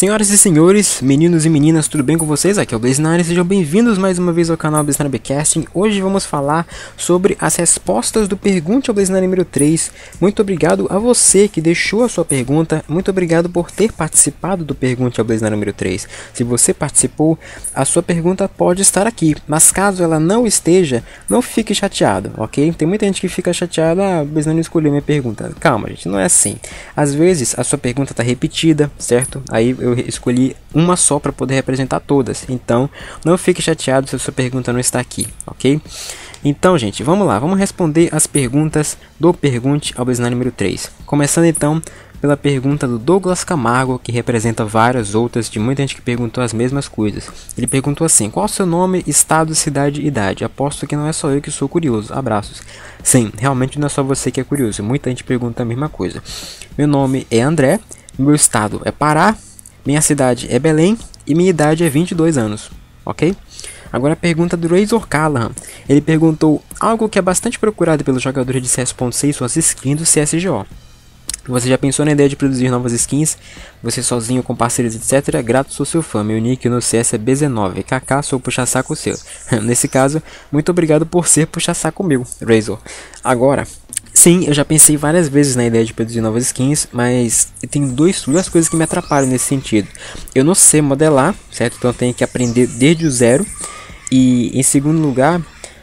Senhoras e senhores, meninos e meninas, tudo bem com vocês? Aqui é o Blazenary, sejam bem-vindos mais uma vez ao canal Blazenary Becasting. Hoje vamos falar sobre as respostas do Pergunte ao Blazenary número 3. Muito obrigado a você que deixou a sua pergunta, muito obrigado por ter participado do Pergunte ao Blazenary número 3. Se você participou, a sua pergunta pode estar aqui, mas caso ela não esteja, não fique chateado, ok? Tem muita gente que fica chateada, o Blazenary escolheu minha pergunta. Calma, gente, não é assim. Às vezes a sua pergunta está repetida, certo? Aí eu escolhi uma só para poder representar todas. Então, não fique chateado se a sua pergunta não está aqui, ok? Então, gente, vamos lá. Vamos responder as perguntas do Pergunte ao Blazenary número 3. Começando, então, pela pergunta do Douglas Camargo, que representa várias outras de muita gente que perguntou as mesmas coisas. Ele perguntou assim: qual o seu nome, estado, cidade e idade? Aposto que não é só eu que sou curioso. Abraços. Sim, realmente não é só você que é curioso. Muita gente pergunta a mesma coisa. Meu nome é André, meu estado é Pará, minha cidade é Belém e minha idade é 22 anos, ok? Agora a pergunta do Razor Callahan. Ele perguntou algo que é bastante procurado pelos jogadores de CS.6, suas skins do CSGO. Você já pensou na ideia de produzir novas skins? Você sozinho, com parceiros, etc? Grato, sou seu fã. Meu nick no CS é BZ9. KK, sou puxa-saco seu. Nesse caso, muito obrigado por ser puxa-saco meu, Razor. Agora, sim, eu já pensei várias vezes na ideia de produzir novas skins, mas tem duas coisas que me atrapalham nesse sentido. Eu não sei modelar, certo? Então eu tenho que aprender desde o zero. E em segundo lugar,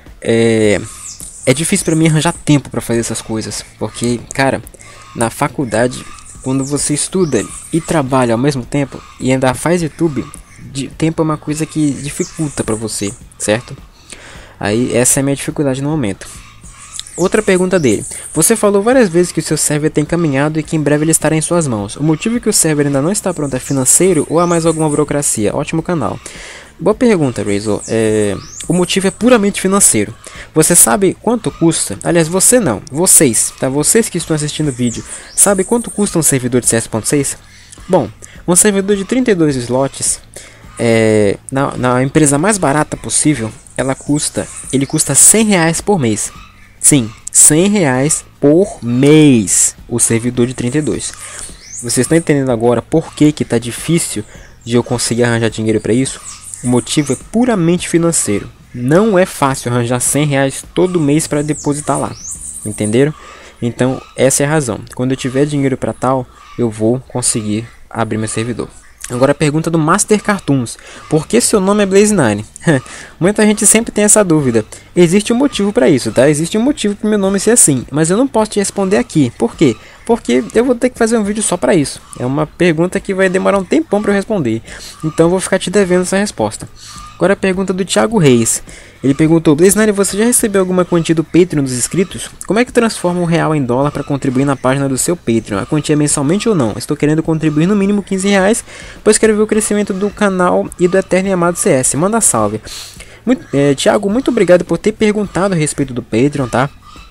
é difícil para mim arranjar tempo para fazer essas coisas. Porque, cara, na faculdade, quando você estuda e trabalha ao mesmo tempo e ainda faz YouTube, tempo é uma coisa que dificulta para você, certo? Aí essa é a minha dificuldade no momento. Outra pergunta dele: você falou várias vezes que o seu server tem caminhado e que em breve ele estará em suas mãos. O motivo que o server ainda não está pronto é financeiro ou há mais alguma burocracia? Ótimo canal. Boa pergunta, Razor. O motivo é puramente financeiro. Você sabe quanto custa? Aliás, você não. Vocês, tá? Vocês que estão assistindo o vídeo, sabe quanto custa um servidor de CS.6? Bom, um servidor de 32 slots, na empresa mais barata possível, ele custa R$100 por mês. Sim, R$100 por mês o servidor de 32. Vocês estão entendendo agora por que está difícil de eu conseguir arranjar dinheiro para isso? O motivo é puramente financeiro. Não é fácil arranjar R$100 todo mês para depositar lá. Entenderam? Então essa é a razão. Quando eu tiver dinheiro para tal, eu vou conseguir abrir meu servidor. Agora a pergunta do Master Cartoons: por que seu nome é Blazenary? Muita gente sempre tem essa dúvida. Existe um motivo para isso, tá? Existe um motivo para meu nome ser assim, mas eu não posso te responder aqui. Por quê? Porque eu vou ter que fazer um vídeo só para isso. É uma pergunta que vai demorar um tempão para eu responder. Então eu vou ficar te devendo essa resposta. Agora a pergunta do Thiago Reis. Ele perguntou: Blazenary, você já recebeu alguma quantia do Patreon dos inscritos? Como é que transforma um real em dólar para contribuir na página do seu Patreon? A quantia é mensalmente ou não? Estou querendo contribuir no mínimo R$15, pois quero ver o crescimento do canal e do eterno e amado CS. Manda salve. Thiago, muito obrigado por ter perguntado a respeito do Patreon, tá?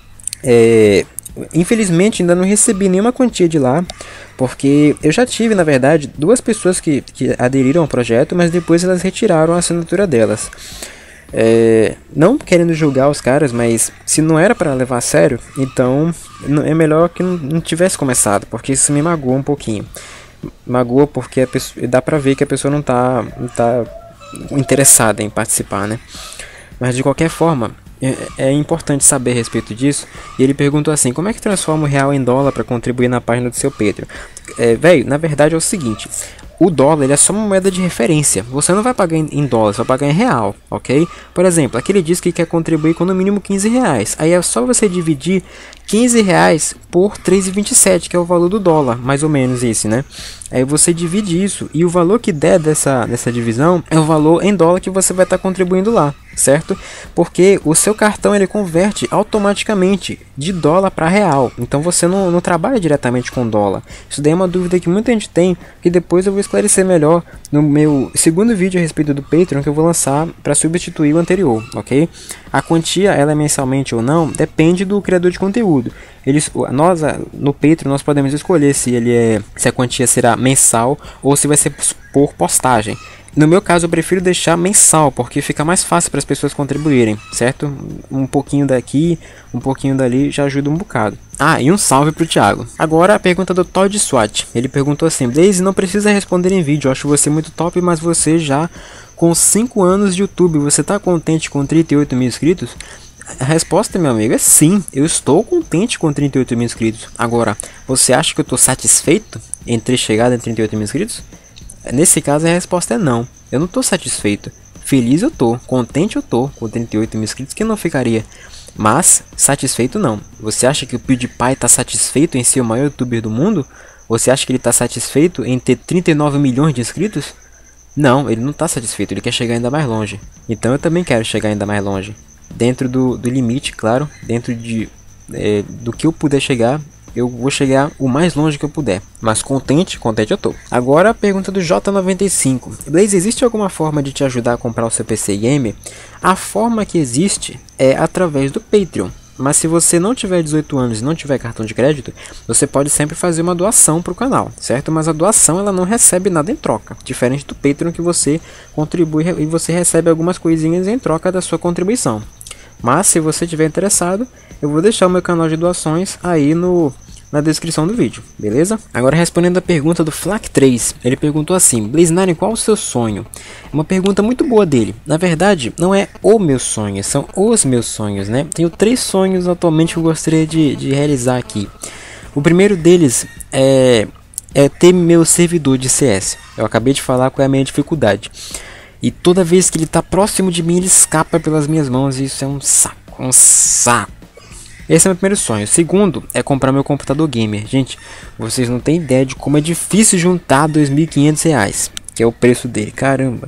Infelizmente ainda não recebi nenhuma quantia de lá, porque eu já tive, na verdade, duas pessoas que aderiram ao projeto, mas depois elas retiraram a assinatura delas. Não querendo julgar os caras, mas se não era para levar a sério, então é melhor que não tivesse começado, porque isso me magoa um pouquinho. Magoa porque dá pra ver que a pessoa não tá interessada em participar, né? Mas de qualquer forma, é importante saber a respeito disso. E ele perguntou assim: como é que transforma o real em dólar para contribuir na página do seu Patreon? Velho, na verdade é o seguinte: o dólar ele é só uma moeda de referência. Você não vai pagar em dólar, você vai pagar em real, ok? Por exemplo, aqui ele diz que quer contribuir com no mínimo R$15. Aí é só você dividir R$15 por 3,27, que é o valor do dólar, mais ou menos esse, né? Aí você divide isso e o valor que der dessa divisão é o valor em dólar que você vai estar contribuindo lá, certo? Porque o seu cartão ele converte automaticamente de dólar para real. Então você não trabalha diretamente com dólar. Isso daí é uma dúvida que muita gente tem, que depois eu vou esclarecer melhor no meu segundo vídeo a respeito do Patreon, que eu vou lançar para substituir o anterior, ok? A quantia, ela é mensalmente ou não, depende do criador de conteúdo. Nós no Patreon nós podemos escolher se a quantia será mensal ou se vai ser por postagem. No meu caso eu prefiro deixar mensal, porque fica mais fácil para as pessoas contribuírem, certo? Um pouquinho daqui, um pouquinho dali já ajuda um bocado. Ah, e um salve pro Thiago. Agora a pergunta do Todd SWAT. Ele perguntou assim: Blaze, não precisa responder em vídeo, eu acho você muito top, mas você já com 5 anos de YouTube, você tá contente com 38 mil inscritos? A resposta, meu amigo, é sim, eu estou contente com 38 mil inscritos. Agora, você acha que eu estou satisfeito em ter chegado em 38 mil inscritos? Nesse caso a resposta é não, eu não estou satisfeito. Feliz eu tô, contente eu tô com 38 mil inscritos, que não ficaria. Mas satisfeito não. Você acha que o PewDiePie está satisfeito em ser o maior youtuber do mundo? Você acha que ele está satisfeito em ter 39 milhões de inscritos? Não, ele não está satisfeito, ele quer chegar ainda mais longe. Então eu também quero chegar ainda mais longe. Dentro do limite, claro, dentro do que eu puder chegar, eu vou chegar o mais longe que eu puder. Mas contente eu tô. Agora a pergunta do J95. Blaze, existe alguma forma de te ajudar a comprar o seu PC Gamer? A forma que existe é através do Patreon. Mas se você não tiver 18 anos e não tiver cartão de crédito, você pode sempre fazer uma doação para o canal, certo? Mas a doação ela não recebe nada em troca. Diferente do Patreon, que você contribui e você recebe algumas coisinhas em troca da sua contribuição. Mas se você estiver interessado, eu vou deixar o meu canal de doações aí na descrição do vídeo, beleza? Agora respondendo a pergunta do Flak3, ele perguntou assim: Blaze9, qual o seu sonho? É uma pergunta muito boa dele. Na verdade, não é o meu sonho, são os meus sonhos, né? Tenho 3 sonhos atualmente que eu gostaria de realizar aqui. O primeiro deles é ter meu servidor de CS. Eu acabei de falar qual é a minha dificuldade. E toda vez que ele está próximo de mim, ele escapa pelas minhas mãos e isso é um saco, um saco. Esse é meu primeiro sonho. O segundo é comprar meu computador gamer. Gente, vocês não têm ideia de como é difícil juntar R$ 2.500, que é o preço dele. Caramba.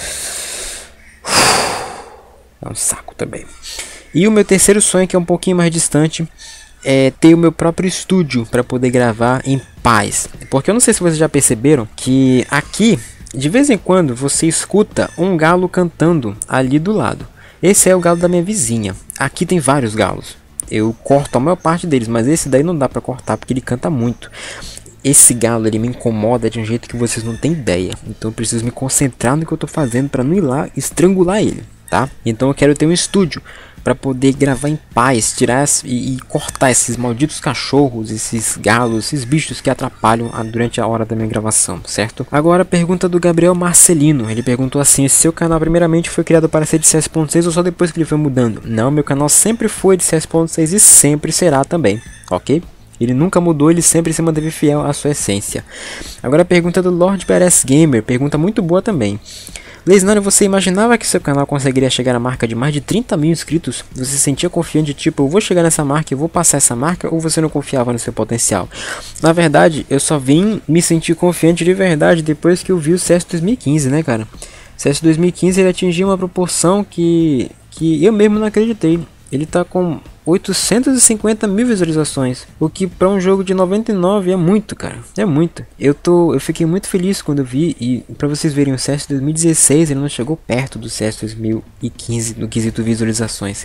É um saco também. E o meu terceiro sonho, que é um pouquinho mais distante, é ter o meu próprio estúdio para poder gravar em paz. Porque eu não sei se vocês já perceberam que aqui, de vez em quando, você escuta um galo cantando ali do lado. Esse é o galo da minha vizinha. Aqui tem vários galos. Eu corto a maior parte deles, mas esse daí não dá pra cortar porque ele canta muito. Esse galo ele me incomoda de um jeito que vocês não têm ideia. Então eu preciso me concentrar no que eu tô fazendo para não ir lá estrangular ele, tá? Então eu quero ter um estúdio para poder gravar em paz, tirar e cortar esses malditos cachorros, esses galos, esses bichos que atrapalham durante a hora da minha gravação, certo? Agora a pergunta do Gabriel Marcelino. Ele perguntou assim: seu canal primeiramente foi criado para ser de CS.6 ou só depois que ele foi mudando? Não, meu canal sempre foi de CS.6 e sempre será também, ok? Ele nunca mudou, ele sempre se manteve fiel à sua essência. Agora a pergunta do Lord Perez Gamer, pergunta muito boa também. Blaze9, você imaginava que seu canal conseguiria chegar à marca de mais de 30 mil inscritos? Você se sentia confiante, tipo, eu vou chegar nessa marca, eu vou passar essa marca, ou você não confiava no seu potencial? Na verdade, eu só vim me sentir confiante de verdade depois que eu vi o CS 2015, né, cara? O CS 2015 ele atingiu uma proporção que eu mesmo não acreditei. Ele tá com 850 mil visualizações, o que para um jogo de 99 é muito, cara, é muito. Eu fiquei muito feliz quando eu vi, e para vocês verem, o CS 2016 ele não chegou perto do CS 2015 no quesito visualizações.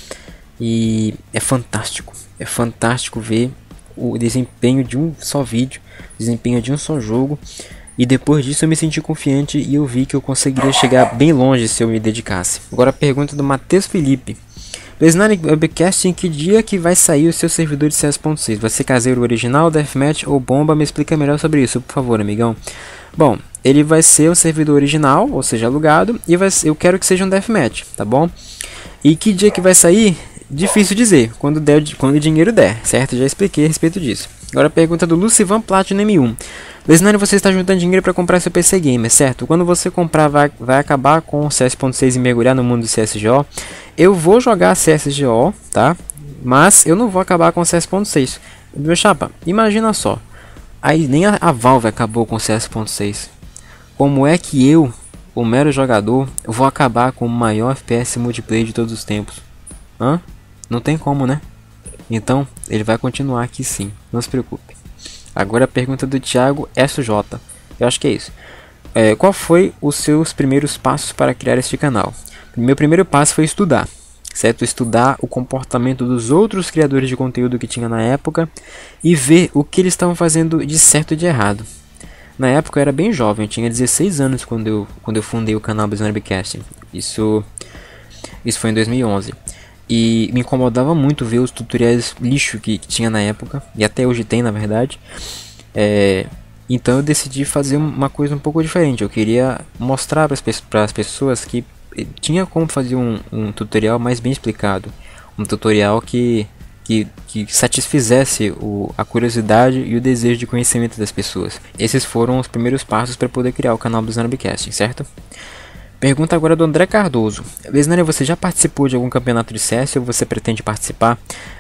E é fantástico ver o desempenho de um só vídeo, desempenho de um só jogo. E depois disso eu me senti confiante e eu vi que eu conseguiria chegar bem longe se eu me dedicasse. Agora a pergunta do Matheus Felipe. Blaze9 Webcast, em que dia que vai sair o seu servidor de CS.6? Vai ser caseiro original, deathmatch ou bomba? Me explica melhor sobre isso, por favor, amigão. Bom, ele vai ser um servidor original, ou seja, alugado, e eu quero que seja um deathmatch, tá bom? E que dia que vai sair? Difícil dizer, quando o dinheiro der, certo? Já expliquei a respeito disso. Agora a pergunta do Lucivan Platinum M1. Blaze9, você está juntando dinheiro para comprar seu PC Gamer, certo? Quando você comprar, vai acabar com o CS.6 e mergulhar no mundo do CSGO. Eu vou jogar CSGO, tá? Mas eu não vou acabar com o CS.6. Meu chapa, imagina só. Aí nem a Valve acabou com o CS.6. Como é que eu, o mero jogador, vou acabar com o maior FPS multiplayer de todos os tempos? Hã? Não tem como, né? Então, ele vai continuar aqui sim, não se preocupe. Agora a pergunta do Thiago SJ. Eu acho que é isso. Qual foi os seus primeiros passos para criar este canal? Meu primeiro passo foi estudar, certo? Estudar o comportamento dos outros criadores de conteúdo que tinha na época e ver o que eles estavam fazendo de certo e de errado. Na época eu era bem jovem, eu tinha 16 anos quando eu fundei o canal BlazeNerdBcasting. Isso foi em 2011. E me incomodava muito ver os tutoriais lixo que tinha na época, e até hoje tem, na verdade. Então eu decidi fazer uma coisa um pouco diferente. Eu queria mostrar para as pessoas que tinha como fazer um tutorial mais bem explicado. Um tutorial que satisfizesse a curiosidade e o desejo de conhecimento das pessoas. Esses foram os primeiros passos para poder criar o canal do BlazeNerdBcasting, certo? Pergunta agora do André Cardoso. BlazeNerd, você já participou de algum campeonato de CS ou você pretende participar?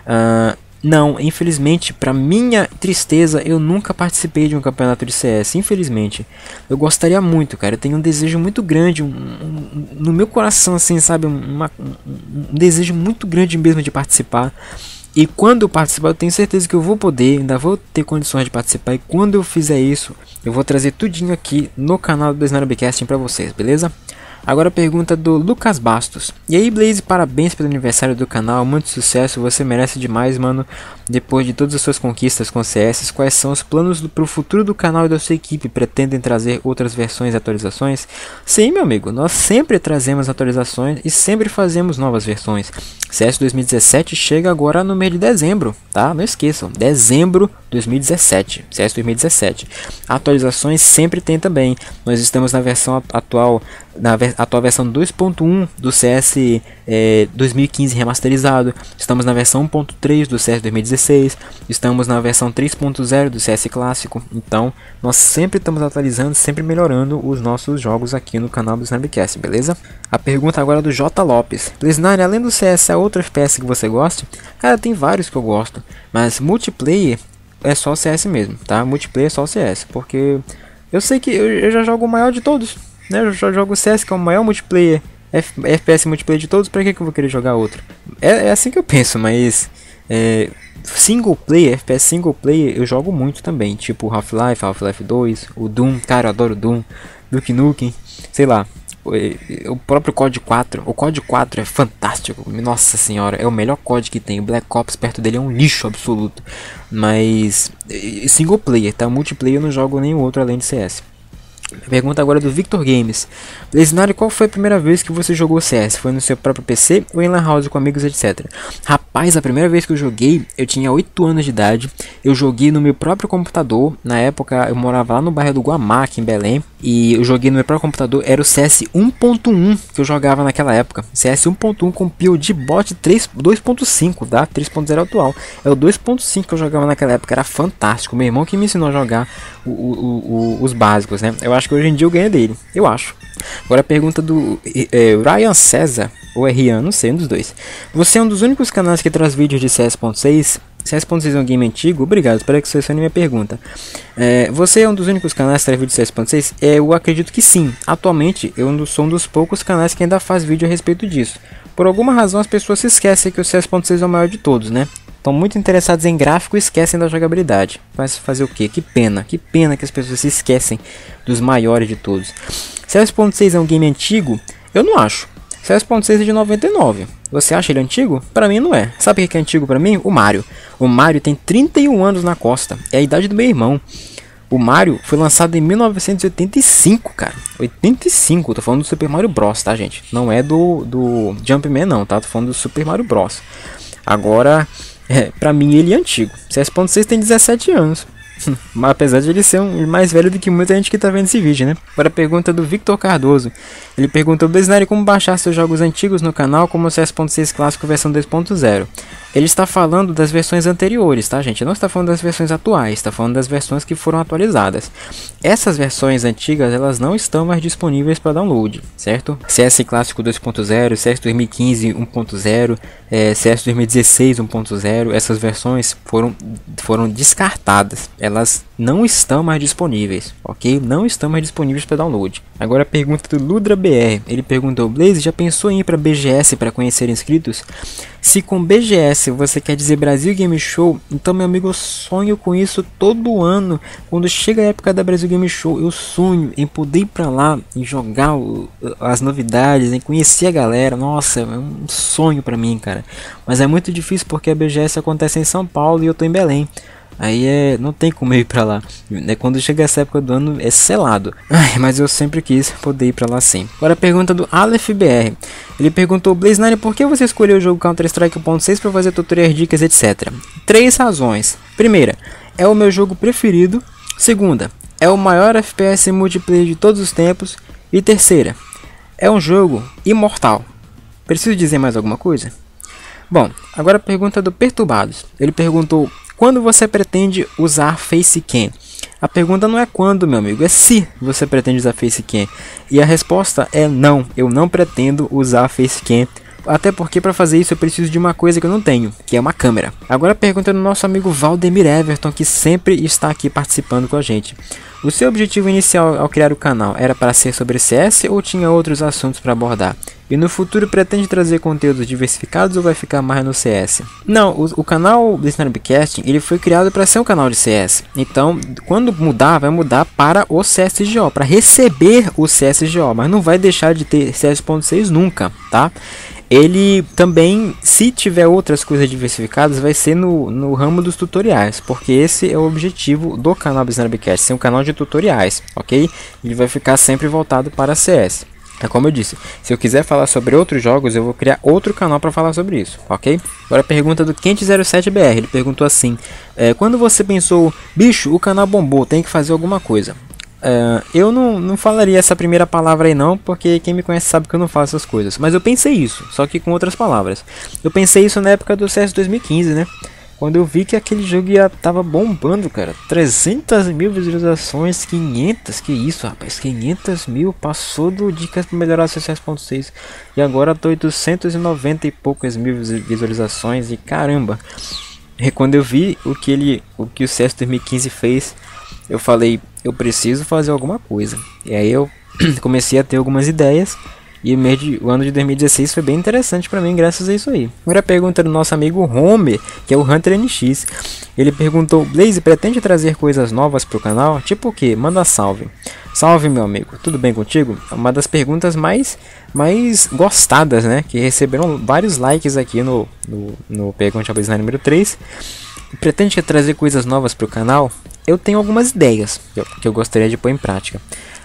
Não, infelizmente, para minha tristeza, eu nunca participei de um campeonato de CS, infelizmente. Eu gostaria muito, cara, eu tenho um desejo muito grande, no meu coração, assim, sabe, um desejo muito grande mesmo de participar. E quando eu participar, eu tenho certeza que eu vou poder, ainda vou ter condições de participar. E quando eu fizer isso, eu vou trazer tudinho aqui no canal do BlazeNerdBcasting pra vocês, beleza? Agora a pergunta do Lucas Bastos. E aí, Blaze, parabéns pelo aniversário do canal, muito sucesso, você merece demais, mano. Depois de todas as suas conquistas com CS, quais são os planos para o futuro do canal e da sua equipe? Pretendem trazer outras versões e atualizações? Sim, meu amigo, nós sempre trazemos atualizações e sempre fazemos novas versões. CS 2017 chega agora no mês de dezembro, tá? Não esqueçam, dezembro 2017, CS 2017. Atualizações sempre tem também. Nós estamos na versão atual, na atual versão 2.1 do CS 2015 remasterizado. Estamos na versão 1.3 do CS 2016. Estamos na versão 3.0 do CS clássico. Então, nós sempre estamos atualizando, sempre melhorando os nossos jogos aqui no canal do BlazeNerdBcasting, beleza? A pergunta agora é do J. Lopes. BlazeNerd, além do CS, há outro FPS que você gosta? Cara, tem vários que eu gosto, mas multiplayer é só o CS mesmo, tá? Multiplayer é só o CS, porque eu sei que eu já jogo o maior de todos, né? Eu já jogo o CS, que é o maior multiplayer, FPS multiplayer de todos, pra que eu vou querer jogar outro? É assim que eu penso, mas single player, FPS single player eu jogo muito também, tipo Half-Life, Half-Life 2, o Doom, cara, eu adoro Doom, Duke Nukem, sei lá. O próprio COD 4, o COD 4 é fantástico, nossa senhora, é o melhor COD que tem. O Black Ops perto dele é um lixo absoluto. Mas single player, tá? Multiplayer eu não jogo nenhum outro além de CS. Pergunta agora do Victor Games. BlazeNerd, qual foi a primeira vez que você jogou CS? Foi no seu próprio PC ou em lan house com amigos, etc? Rapaz, a primeira vez que eu joguei, eu tinha 8 anos de idade. Eu joguei no meu próprio computador. Na época eu morava lá no bairro do Guamá, aqui em Belém. E eu joguei no meu próprio computador. Era o CS 1.1 que eu jogava naquela época. CS 1.1 com POD bot 2.5, tá? 3.0 atual. É o 2.5 que eu jogava naquela época. Era fantástico. Meu irmão que me ensinou a jogar os básicos, né? Eu acho que hoje em dia eu ganhei dele. Eu acho. Agora a pergunta do Ryan César, ou é Rian, não sei, um dos dois. Você é um dos únicos canais que traz vídeos de CS.6? CS.6 é um game antigo? Obrigado, espero que você selecione minha pergunta. Você é um dos únicos canais que traz vídeo de CS.6? Eu acredito que sim. Atualmente eu sou um dos poucos canais que ainda faz vídeo a respeito disso. Por alguma razão as pessoas se esquecem que o CS.6 é o maior de todos, né? Estão muito interessados em gráfico e esquecem da jogabilidade. Mas fazer o que? Que pena que as pessoas se esquecem dos maiores de todos. CS.6 é um game antigo? Eu não acho. CS.6 é de 99. Você acha ele antigo? Pra mim não é. Sabe o que é antigo pra mim? O Mario. O Mario tem 31 anos na costa. É a idade do meu irmão. O Mario foi lançado em 1985, cara. 85, tô falando do Super Mario Bros, tá, gente? Não é do Jumpman não, tá? Tô falando do Super Mario Bros. Agora, pra mim ele é antigo. CS.6 tem 17 anos. Mas apesar de ele ser mais velho do que muita gente que tá vendo esse vídeo, né? Agora a pergunta do Victor Cardoso. Ele perguntou: BlazeNerd, como baixar seus jogos antigos no canal como o CS.6 clássico versão 2.0? Ele está falando das versões anteriores, tá, gente? Não está falando das versões atuais, está falando das versões que foram atualizadas. Essas versões antigas, elas não estão mais disponíveis para download, certo? CS clássico 2.0, CS 2015 1.0, CS 2016 1.0, essas versões foram descartadas. Elas não estão mais disponíveis, ok? Não estão mais disponíveis para download. Agora a pergunta do Ludra BR. Ele perguntou: Blaze, já pensou em ir para BGS para conhecer inscritos? Se com BGS você quer dizer Brasil Game Show, então, meu amigo, eu sonho com isso todo ano. Quando chega a época da Brasil Game Show, eu sonho em poder ir para lá, em jogar as novidades, em conhecer a galera. Nossa, é um sonho para mim, cara. Mas é muito difícil porque a BGS acontece em São Paulo e eu tô em Belém. Aí não tem como eu ir pra lá. Quando chega essa época do ano é selado. Mas eu sempre quis poder ir pra lá sim. Agora a pergunta do Aleph BR. Ele perguntou: Blaze9, por que você escolheu o jogo Counter-Strike 1.6 para fazer tutoriais, dicas, etc? 3 razões. Primeira, é o meu jogo preferido. Segunda, é o maior FPS multiplayer de todos os tempos. E terceira, é um jogo imortal. Preciso dizer mais alguma coisa? Bom, agora a pergunta do Perturbados. Ele perguntou: quando você pretende usar Facecam? A pergunta não é quando, meu amigo, é se você pretende usar Facecam. E a resposta é não, eu não pretendo usar Facecam. Até porque para fazer isso eu preciso de uma coisa que eu não tenho, que é uma câmera. Agora a pergunta do nosso amigo Valdemir Everton, que sempre está aqui participando com a gente. O seu objetivo inicial ao criar o canal era para ser sobre CS ou tinha outros assuntos para abordar? E no futuro pretende trazer conteúdos diversificados ou vai ficar mais no CS? Não, o canal BlazeNarbCasting, ele foi criado para ser um canal de CS. Então, quando mudar, vai mudar para o CSGO, para receber o CSGO, mas não vai deixar de ter CS.6 nunca, tá? Ele também, se tiver outras coisas diversificadas, vai ser no ramo dos tutoriais, porque esse é o objetivo do canal BlazeNarbCast, ser um canal de tutoriais, ok? Ele vai ficar sempre voltado para CS. É como eu disse, se eu quiser falar sobre outros jogos, eu vou criar outro canal para falar sobre isso, ok? Agora a pergunta do Quente07BR, ele perguntou assim: quando você pensou, bicho, o canal bombou, tem que fazer alguma coisa? Eu não falaria essa primeira palavra aí não, porque quem me conhece sabe que eu não faço essas coisas. Mas eu pensei isso, só que com outras palavras. Eu pensei isso na época do CS 2015, né? Quando eu vi que aquele jogo tava bombando, cara. 300 mil visualizações, 500, que isso, rapaz, 500 mil, passou do dicas para melhorar o CS.6. E agora tô 890 e poucas mil visualizações, e caramba. E quando eu vi o que o CS 2015 fez, eu falei, eu preciso fazer alguma coisa. E aí eu comecei a ter algumas ideias. E o ano de 2016 foi bem interessante pra mim, graças a isso aí. Agora a pergunta do nosso amigo Homer, que é o Hunter NX. Ele perguntou: Blaze, pretende trazer coisas novas pro canal? Tipo o que? Manda salve. Salve, meu amigo, tudo bem contigo? É uma das perguntas mais gostadas, né? Que receberam vários likes aqui no Pergunte ao Blaze9 número 3. Pretende trazer coisas novas pro canal? Eu tenho algumas ideias que eu gostaria de pôr em prática,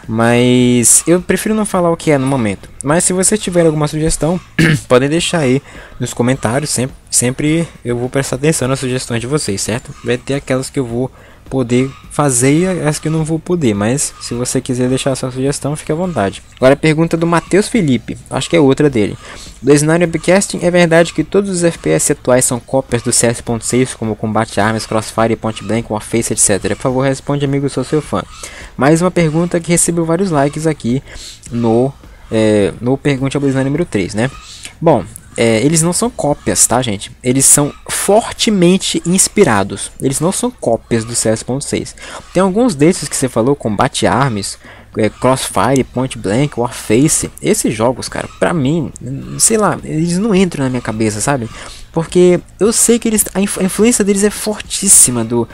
mas eu prefiro não falar o que é no momento. Mas se você tiver alguma sugestão, podem deixar aí nos comentários. Sempre eu vou prestar atenção nas sugestões de vocês, certo? Vai ter aquelas que eu vou poder fazer e as que eu não vou poder, mas se você quiser deixar a sua sugestão, fique à vontade. Agora a pergunta do Matheus Felipe, acho que é outra dele. BlazeNarbCasting, é verdade que todos os FPS atuais são cópias do CS.6, como Combate Armas, Crossfire, Point Blank, Warface, etc? Por favor, responde, amigo, sou seu fã. Mais uma pergunta que recebeu vários likes aqui no Pergunte ao Blaze9 número 3, né? Bom, eles não são cópias, tá, gente? Eles são fortemente inspirados. Eles não são cópias do CS.6. Tem alguns desses que você falou, Combate Arms, Crossfire, Point Blank, Warface. Esses jogos, cara, pra mim, sei lá, eles não entram na minha cabeça, sabe? Porque eu sei que a influência deles é fortíssima do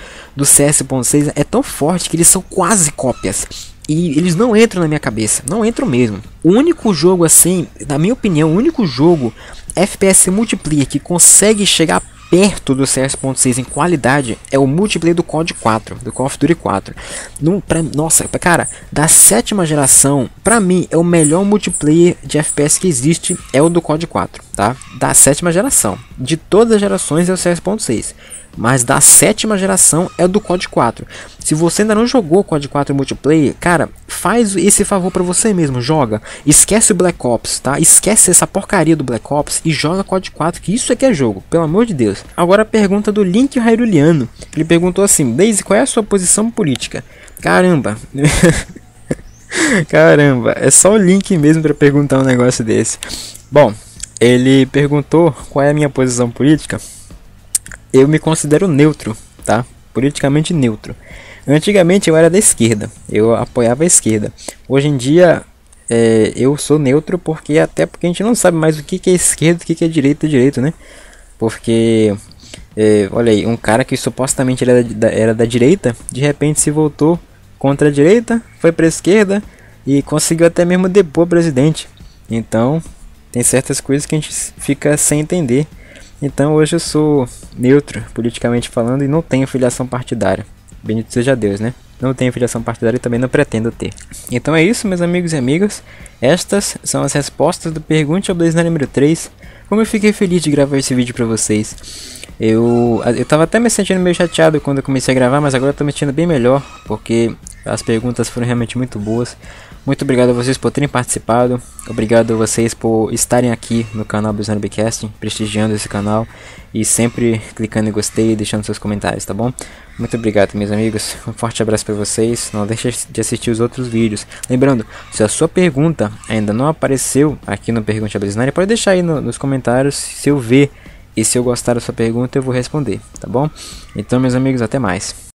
CS.6. É tão forte que eles são quase cópias. E eles não entram na minha cabeça, não entram mesmo. O único jogo assim, na minha opinião, o único jogo FPS multiplayer que consegue chegar perto do CS.6 em qualidade é o multiplayer do COD 4, do Call of Duty 4. Nossa, cara, da 7ª geração, pra mim, é o melhor multiplayer de FPS que existe, é o do COD 4, tá? Da 7ª geração. De todas as gerações é o CS.6. Mas da 7ª geração é do COD 4. Se você ainda não jogou COD 4 multiplayer, cara, faz esse favor pra você mesmo, joga. Esquece o Black Ops, tá? Esquece essa porcaria do Black Ops e joga COD 4, que isso aqui é jogo, pelo amor de Deus. Agora a pergunta do Link Hairuliano. Ele perguntou assim: Blaze, qual é a sua posição política? Caramba. Caramba, é só o Link mesmo pra perguntar um negócio desse. Bom, ele perguntou qual é a minha posição política. Eu me considero neutro, tá? Politicamente neutro. Antigamente eu era da esquerda, eu apoiava a esquerda. Hoje em dia eu sou neutro porque a gente não sabe mais o que é esquerda e o que é direito, né? Porque, olha aí, um cara que supostamente era da direita, de repente se voltou contra a direita, foi para a esquerda e conseguiu até mesmo depor o presidente. Então, tem certas coisas que a gente fica sem entender. Então hoje eu sou neutro, politicamente falando, e não tenho filiação partidária. Bendito seja Deus, né? Não tenho filiação partidária e também não pretendo ter. Então é isso, meus amigos e amigas. Estas são as respostas do Pergunte ao Blazenar número 3. Como eu fiquei feliz de gravar esse vídeo pra vocês. Eu tava até me sentindo meio chateado quando eu comecei a gravar, mas agora eu tô me sentindo bem melhor, porque as perguntas foram realmente muito boas. Muito obrigado a vocês por terem participado. Obrigado a vocês por estarem aqui no canal Blazenar Becasting, prestigiando esse canal e sempre clicando em gostei e deixando seus comentários, tá bom? Muito obrigado, meus amigos. Um forte abraço para vocês. Não deixe de assistir os outros vídeos. Lembrando, se a sua pergunta ainda não apareceu aqui no Pergunte ao Blazenar, pode deixar aí nos comentários. Se eu ver e se eu gostar da sua pergunta, eu vou responder, tá bom? Então, meus amigos, até mais.